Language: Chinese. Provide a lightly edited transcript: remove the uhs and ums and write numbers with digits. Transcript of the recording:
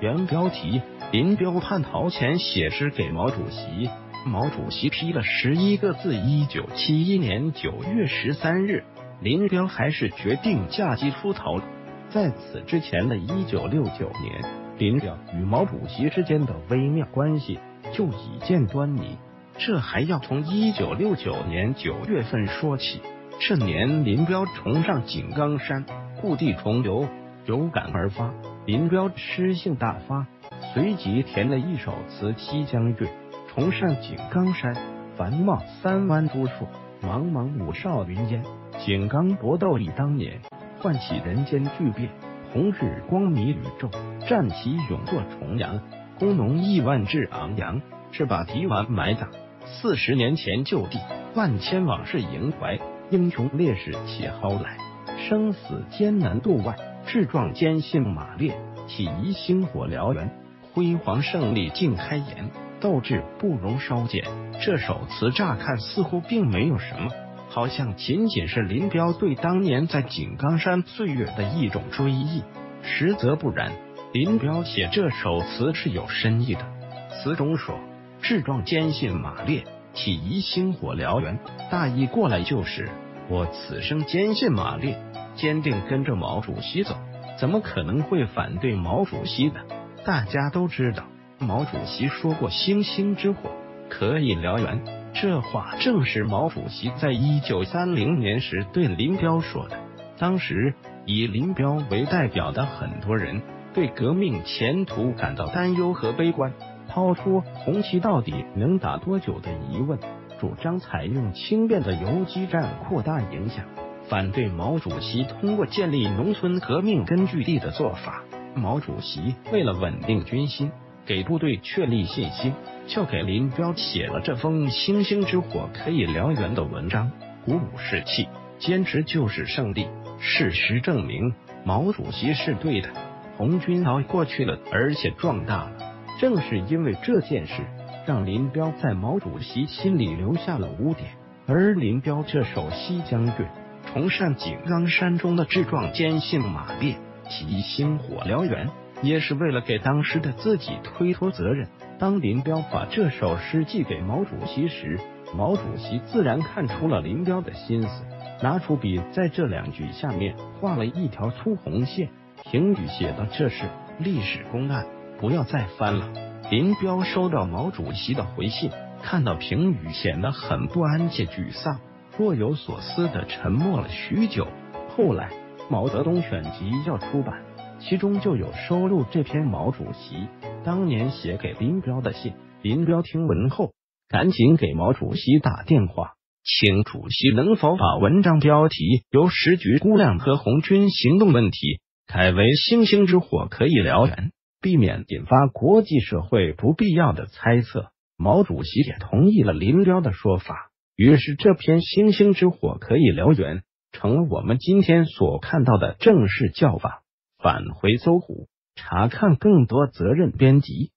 原标题：林彪叛逃前写诗给毛主席，毛主席批了11个字。1971年9月13日，林彪还是决定嫁鸡出头了。在此之前的1969年，林彪与毛主席之间的微妙关系就已见端倪。这还要从1969年9月份说起。这年，林彪重上井冈山，故地重游，有感而发，林彪诗性大发，随即填了一首词《西江月》：重上井冈山，繁茂3湾珠树，茫茫五少云烟。井冈搏斗忆当年，唤起人间巨变。红日光迷宇宙，战旗勇作重阳。工农亿万志昂扬，是把敌丸埋葬。40年前就地，万千往事萦怀。英雄烈士起蒿来，生死艰难度外。志壮坚信马列，起义星火燎原。辉煌胜利尽开颜，斗志不容稍减。这首词乍看似乎并没有什么，好像仅仅是林彪对当年在井冈山岁月的一种追忆，实则不然。林彪写这首词是有深意的。词中说：志壮坚信马列，起义星火燎原。大意过来就是，我此生坚信马列，坚定跟着毛主席走，怎么可能会反对毛主席的？大家都知道，毛主席说过星星之火可以燎原，这话正是毛主席在1930年时对林彪说的。当时以林彪为代表的很多人对革命前途感到担忧和悲观，抛出红旗到底能打多久的疑问，主张采用轻便的游击战扩大影响，反对毛主席通过建立农村革命根据地的做法。毛主席为了稳定军心，给部队确立信心，就给林彪写了这封星星之火可以燎原的文章，鼓舞士气。坚持就是胜利。事实证明，毛主席是对的，红军熬过去了，而且壮大了。正是因为这件事，让林彪在毛主席心里留下了污点。而林彪这首《西江月》，重上井冈山中的志壮坚信马列，起义星火燎原，也是为了给当时的自己推脱责任。当林彪把这首诗寄给毛主席时，毛主席自然看出了林彪的心思，拿出笔在这2句下面画了一条粗红线，评语写道：这是历史公案，不要再翻了。林彪收到毛主席的回信，看到评语显得很不安且沮丧，若有所思地沉默了许久。后来毛泽东选集要出版，其中就有收录这篇毛主席当年写给林彪的信。林彪听闻后，赶紧给毛主席打电话，请主席能否把文章标题由时局估量和红军行动问题改为星星之火可以燎原，避免引发国际社会不必要的猜测。毛主席也同意了林彪的说法，于是这篇星星之火可以燎原成了我们今天所看到的正式叫法。返回搜狐，查看更多责任编辑。